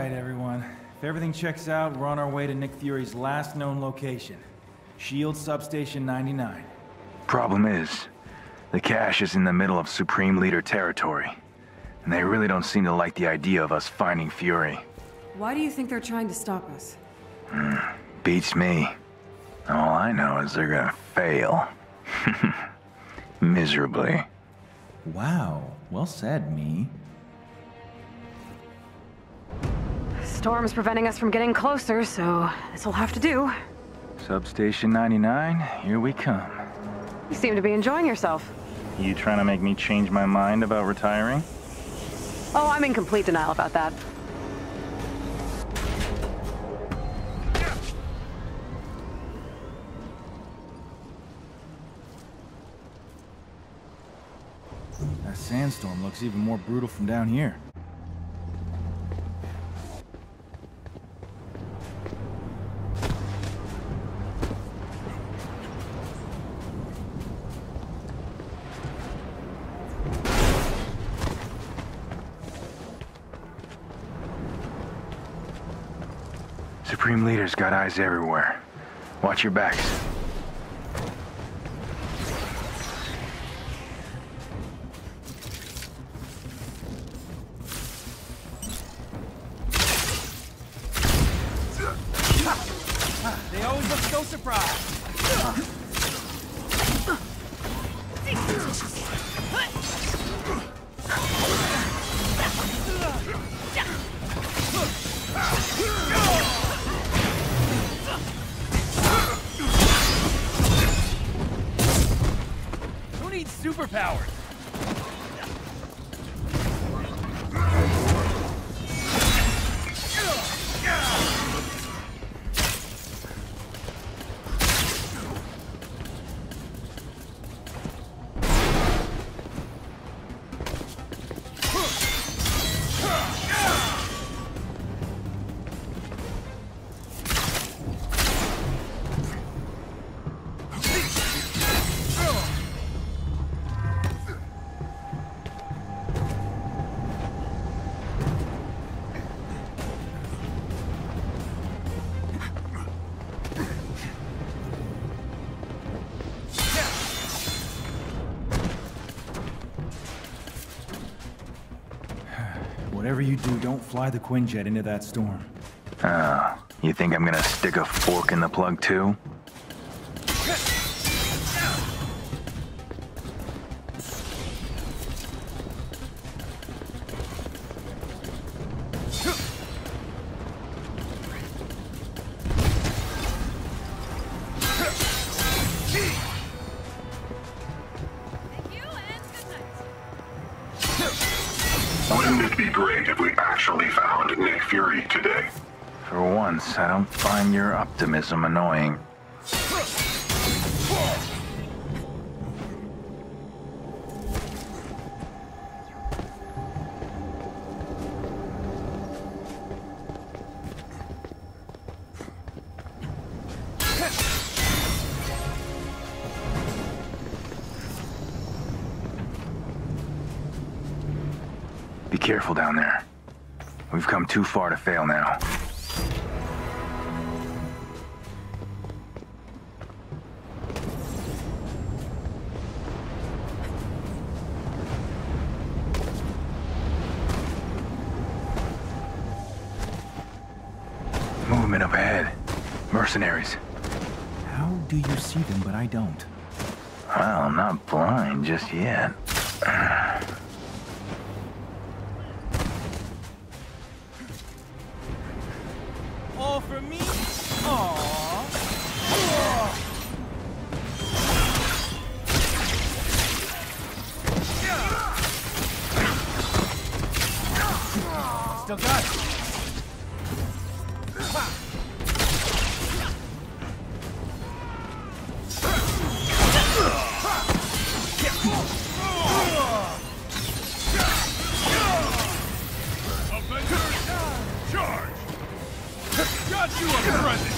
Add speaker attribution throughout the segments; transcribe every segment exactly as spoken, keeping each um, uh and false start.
Speaker 1: right, everyone. If everything checks out, we're on our way to Nick Fury's last known location. Shield Substation ninety-nine.
Speaker 2: Problem is, the cache is in the middle of Supreme Leader territory. And they really don't seem to like the idea of us finding Fury.
Speaker 3: Why do you think they're trying to stop us?
Speaker 2: Mm, beats me. All I know is they're gonna fail. Miserably.
Speaker 1: Wow, well said, me.
Speaker 3: Storm's preventing us from getting closer, so this'll have to do.
Speaker 2: Substation ninety-nine, here we come.
Speaker 3: You seem to be enjoying yourself.
Speaker 2: You trying to make me change my mind about retiring?
Speaker 3: Oh, I'm in complete denial about that.
Speaker 1: That sandstorm looks even more brutal from down here.
Speaker 2: Supreme Leader's got eyes everywhere. Watch your backs.
Speaker 1: They always look so surprised. Who needs superpowers? Whatever you do, don't fly the Quinjet into that storm.
Speaker 2: Oh, you think I'm gonna stick a fork in the plug too?
Speaker 4: Wouldn't it be great if we actually found Nick Fury today?
Speaker 2: For once, I don't find your optimism annoying. Be careful down there. We've come too far to fail now. Movement up ahead. Mercenaries.
Speaker 1: How do you see them, but I don't?
Speaker 2: Well, I'm not blind just yet.
Speaker 1: All for me? Aww. Still got it.
Speaker 4: Charge! Got you a present!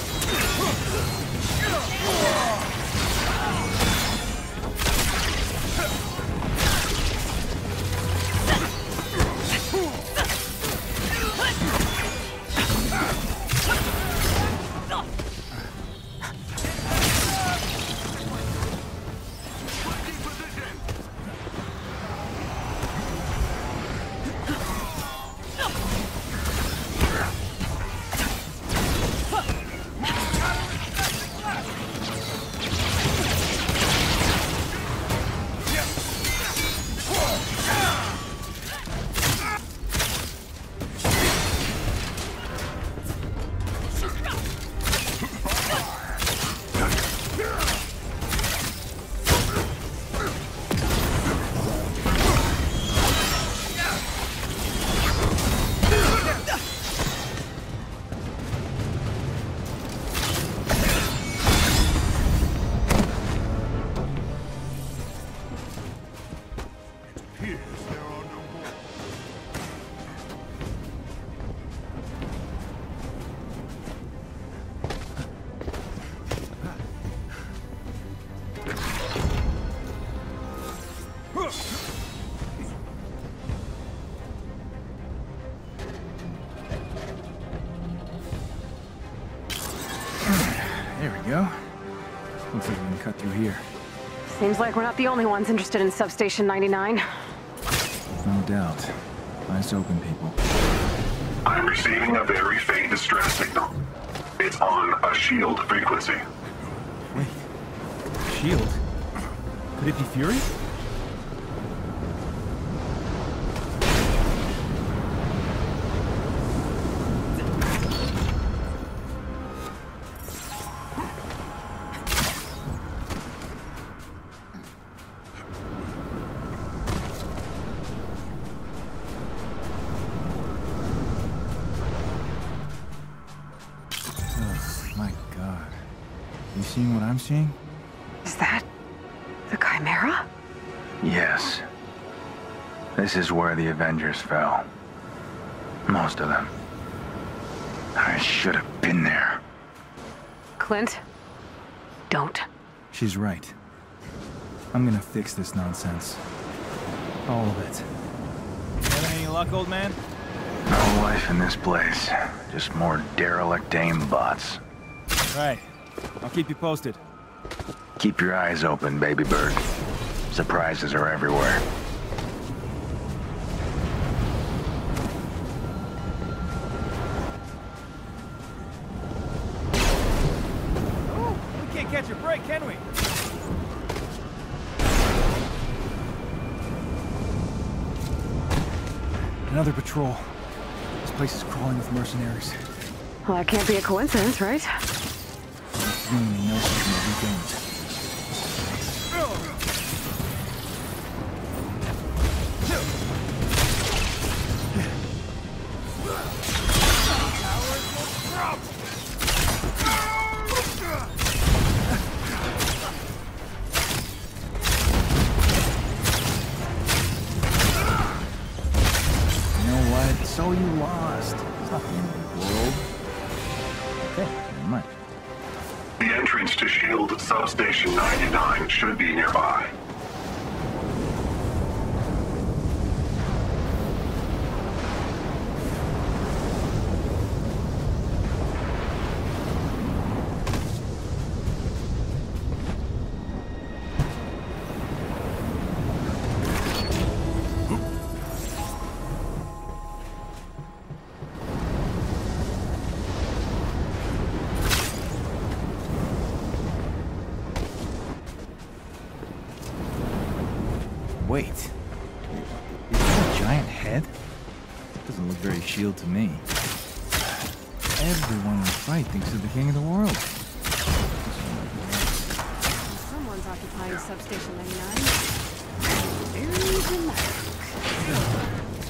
Speaker 1: Looks like we can cut through here.
Speaker 3: Seems like we're not the only ones interested in Substation ninety-nine.
Speaker 1: No doubt. Nice open, people.
Speaker 4: I'm receiving a very faint distress signal. It's on a shield frequency.
Speaker 1: Wait. Shield? Could it be Fury? You seeing what I'm seeing?
Speaker 3: Is that the Chimera?
Speaker 2: Yes. This is where the Avengers fell. Most of them. I should have been there.
Speaker 3: Clint, don't.
Speaker 1: She's right. I'm gonna fix this nonsense. All of it. Having any luck, old man?
Speaker 2: No life in this place. Just more derelict aimbots.
Speaker 1: Right. I'll keep you posted.
Speaker 2: Keep your eyes open, baby bird. Surprises are everywhere.
Speaker 1: Oh, we can't catch a break, can we? Another patrol. This place is crawling with mercenaries.
Speaker 3: Well, that can't be a coincidence, right?
Speaker 1: Really knows something that we don't. You know what? So you lost. It's not the end of the world. Okay, never mind.
Speaker 4: The entrance to SHIELD Substation ninety-nine should be nearby.
Speaker 1: Wait. Is that a giant head? Doesn't look very SHIELD to me. Everyone in the fight thinks they're the king of the world.
Speaker 3: Someone's occupying Substation ninety-nine. Very dramatic.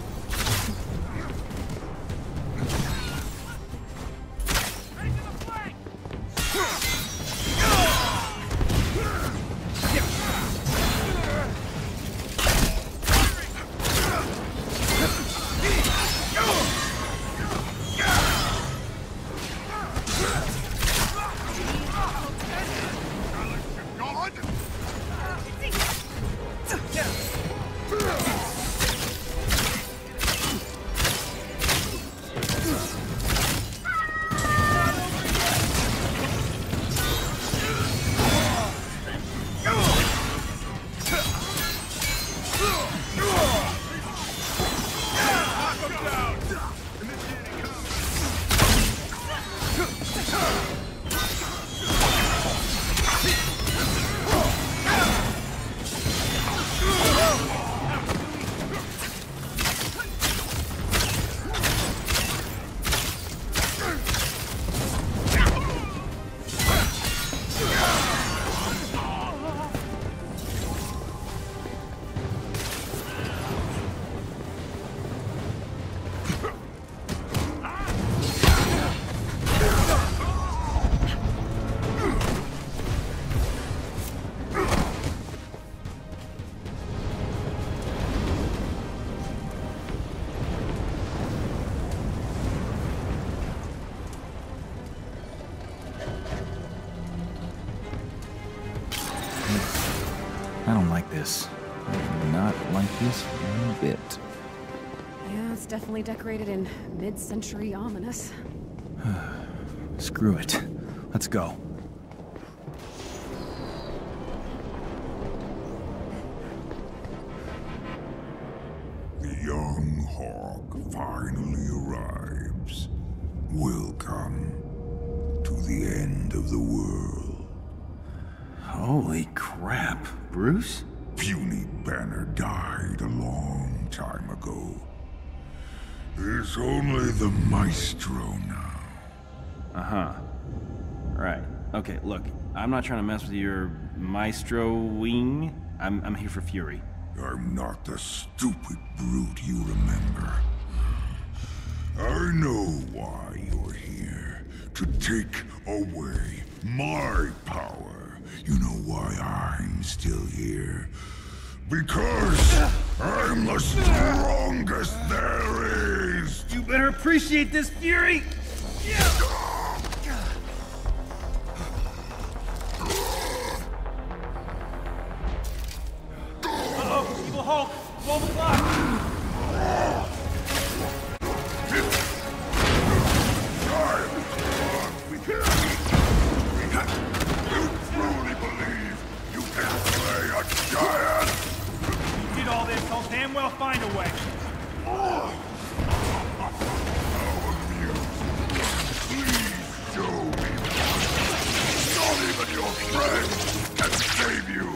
Speaker 1: I don't like this. I do not like this one bit.
Speaker 3: Yeah, it's definitely decorated in mid-century ominous.
Speaker 1: Screw it. Let's go.
Speaker 5: Ragnarok finally arrives. Welcome to the end of the world.
Speaker 1: Holy crap, Bruce?
Speaker 5: Puny Banner died a long time ago. There's only the Maestro now.
Speaker 6: Uh-huh. Right. Okay, look, I'm not trying to mess with your Maestro wing. I'm, I'm here for Fury.
Speaker 5: I'm not the stupid brute you remember. I know why you're here. To take away my power. You know why I'm still here? Because I'm the strongest there is!
Speaker 6: You better appreciate this, Fury! Uh-oh, Evil Hulk! twelve o'clock!
Speaker 5: You truly believe you can play a giant?
Speaker 6: You did all this, I'll damn well find a way.
Speaker 5: How amusing. Please show me. Not even your friends can save you.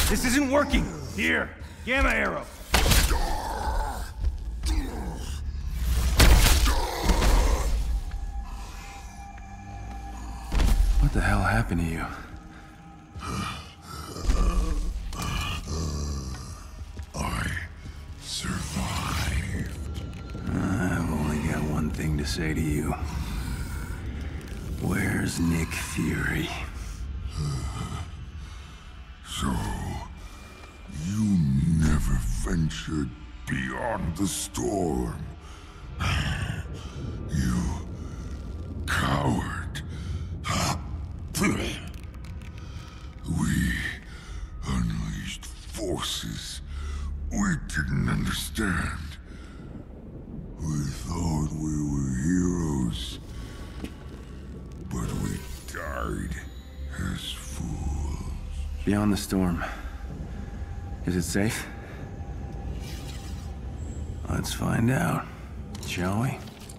Speaker 6: This isn't working! Here! Gamma arrow! What the hell happened to you?
Speaker 5: I survived.
Speaker 6: I've only got one thing to say to you. Where's Nick Fury?
Speaker 5: So, you never ventured beyond the storm. You coward. We unleashed forces we didn't understand. We thought we were heroes, but we died as fools.
Speaker 6: Beyond the storm. Is it safe? Let's find out, shall we?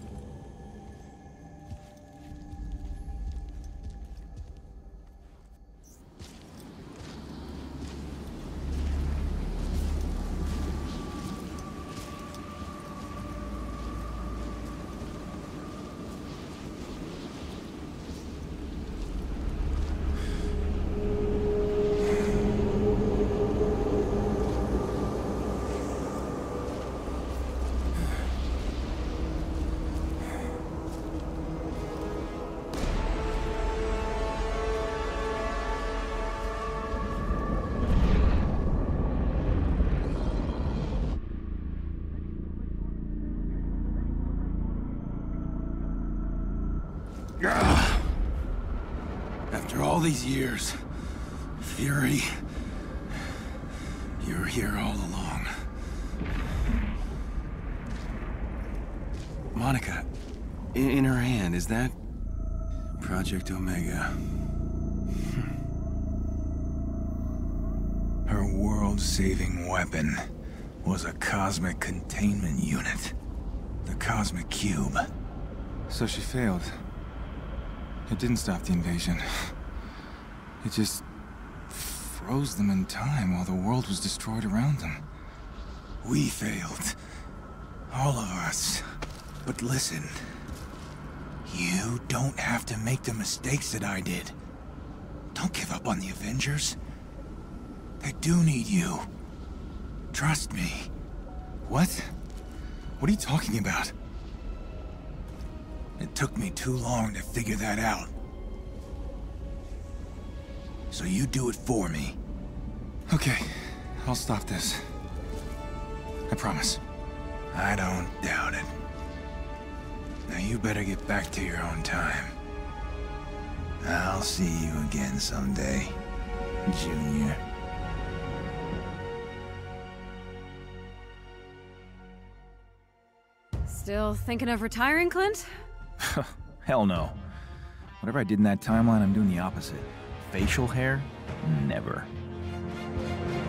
Speaker 6: After all these years, Fury, you were here all along. Monica, in, in her hand, is that Project Omega?
Speaker 1: Her world-saving weapon was a cosmic containment unit. The Cosmic Cube. So she failed. It didn't stop the invasion. It just froze them in time while the world was destroyed around them. We failed. All of us. But listen, you don't have to make the mistakes that I did. Don't give up on the Avengers. They do need you. Trust me. What? What are you talking about? It took me too long to figure that out. So you do it for me. Okay, I'll stop this. I promise. I don't doubt it. Now you better get back to your own time. I'll see you again someday, Junior.
Speaker 3: Still thinking of retiring, Clint?
Speaker 1: Hell no. Whatever I did in that timeline, I'm doing the opposite. Facial hair? Never.